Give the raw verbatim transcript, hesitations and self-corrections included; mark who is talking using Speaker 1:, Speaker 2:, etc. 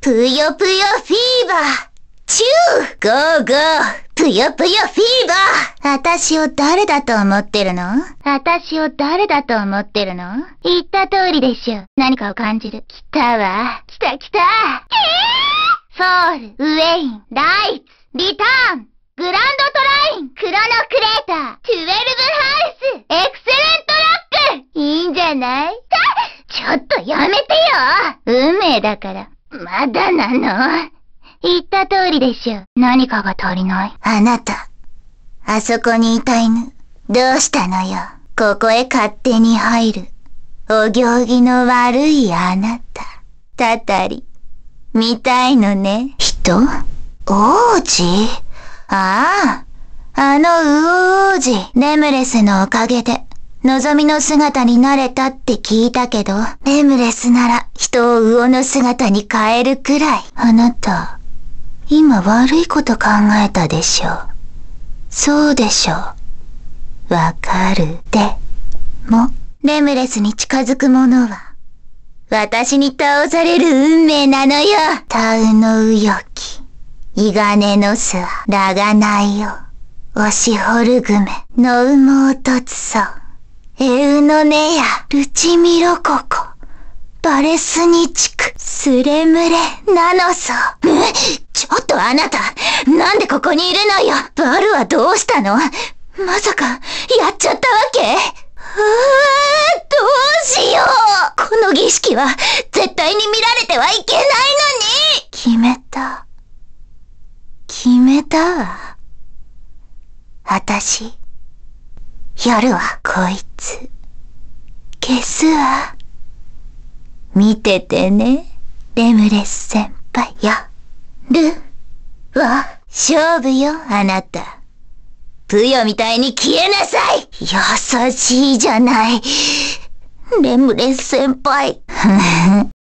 Speaker 1: ぷよぷよフィーバー。チューゴーゴーぷよぷよフィーバー。私を誰だと思ってるの？私を誰だと思ってるの？言った通りでしょ。何かを感じる。来たわ。来た来た。えー、ソウル、ウェイン、ライツ、リターン、グランドトライン、クロノクレーター、トゥエルブハウス、エクセレントラック。いいんじゃない？ちょっとやめてよ。運命だから。まだなの？言った通りでしょ。何かが足りない。あなた、あそこにいた犬、どうしたのよ。ここへ勝手に入る。お行儀の悪いあなた。たたり、見たいのね。人？王子？ああ、あのウオ王子、レムレスのおかげで、望みの姿になれたって聞いたけど、レムレスなら人を魚の姿に変えるくらい。あなた、今悪いこと考えたでしょ。そうでしょ。わかる。でも、レムレスに近づく者は、私に倒される運命なのよ。タウの右翼き、イガネの巣は、ラガナイよ。オシホルグメ、ノウモウトツソ、エウノネヤ、ルチミロココ、バレスニチク、スレムレ、ナノソ。え、ちょっとあなた、なんでここにいるのよ。バルはどうしたの？まさか、やっちゃったわけ？うー、どうしよう。この儀式は、絶対に見られてはいけないのに。決めた。決めたわ。あたし、夜はこいつ、消すわ。見ててね、レムレス先輩。や、る、は、勝負よ、あなた。プヨみたいに消えなさい。優しいじゃない。レムレス先輩。